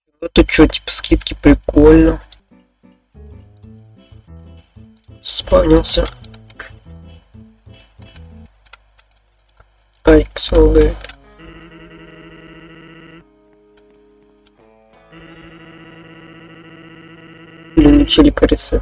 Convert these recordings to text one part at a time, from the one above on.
Это что, типа скидки, прикольно. Спавнился. Айкс лагает. Блин, челика ресет.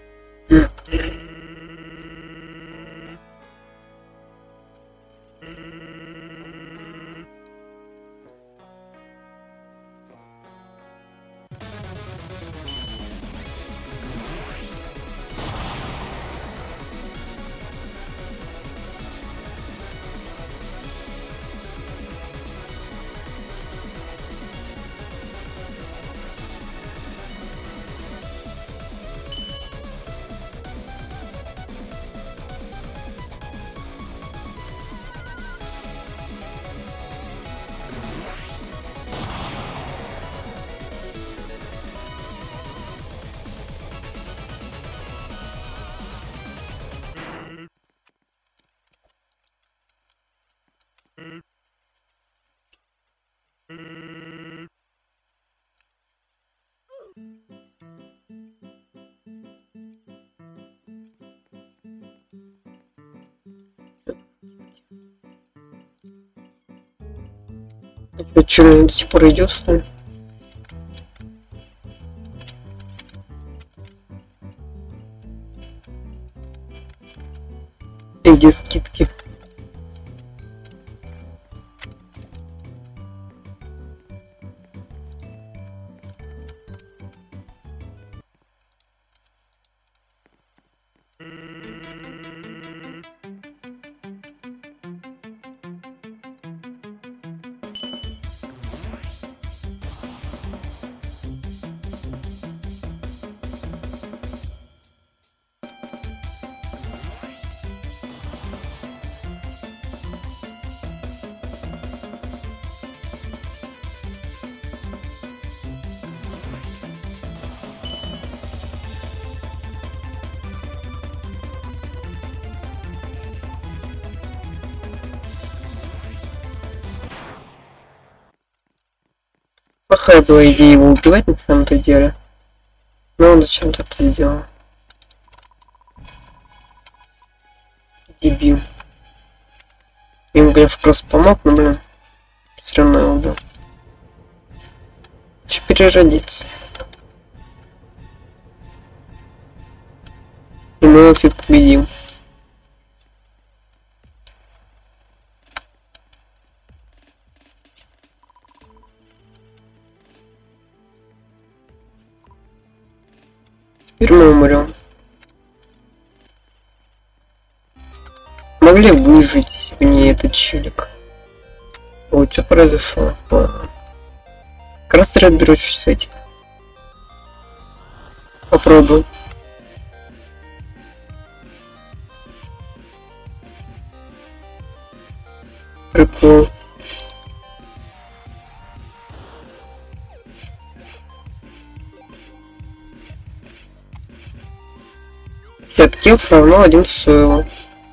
Что, до сих пор идет, что ли? И где скидки? Плохая была идея его убивать на самом-то деле. Но он зачем-то это сделал. Дебил. Ему, конечно, просто помог, но, блин, все равно его убил. Еще переродиться. И мы его победим. Теперь мы умрем. Могли выжить мне этот челик. Вот что произошло. Как раз разберусь с этим. Попробуй. Прикол. Килл равно 1 сойл.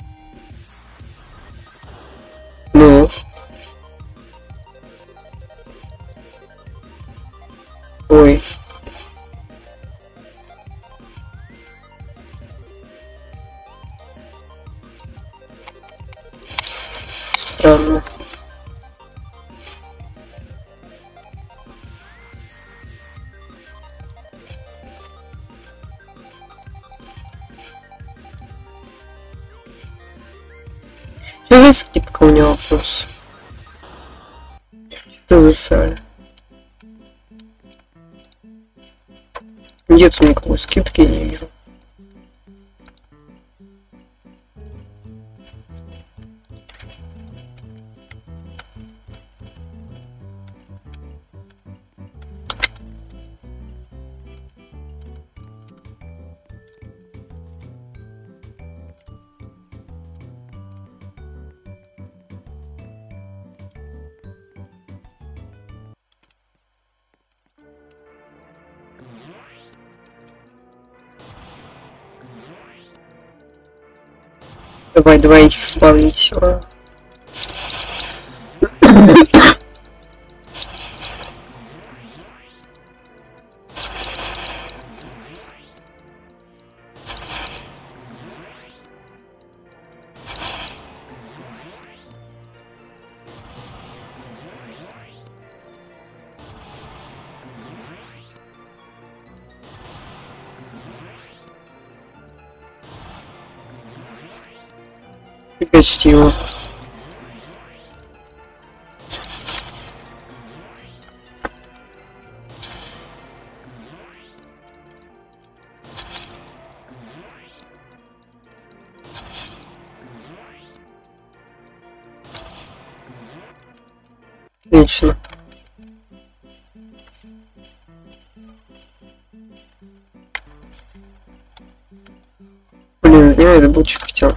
Ну. Ой. Странно. Что за скидка у него вопрос? Что за саль? Нет никакой скидки, не вижу. Давай их спавнить. Почти его. Отлично. Блин, не, это был что хотел.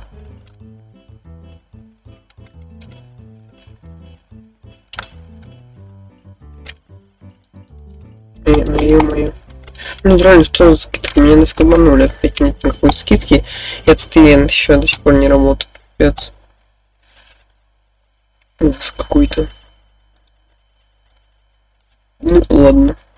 Ё-моё. Блин, реально, что за скидки? Меня нафиг обманули. Опять нет никакой скидки. Этот ивент еще до сих пор не работает. Пипец. Ужас какой-то. Ну ладно.